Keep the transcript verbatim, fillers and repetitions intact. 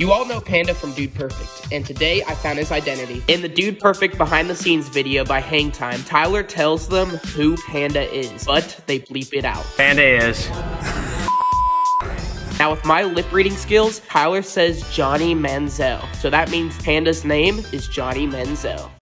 You all know Panda from Dude Perfect, and today I found his identity. In the Dude Perfect behind the scenes video by Hang Time, Tyler tells them who Panda is, but they bleep it out. Panda is. Now with my lip reading skills, Tyler says Johnny Manziel, so that means Panda's name is Johnny Manziel.